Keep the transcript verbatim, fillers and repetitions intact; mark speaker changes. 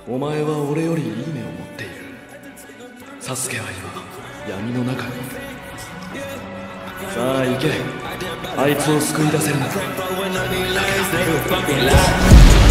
Speaker 1: お前は俺よりいい目を持っている。サスケは今闇の中にいる。さあ行け、あいつを救い出せるんだ。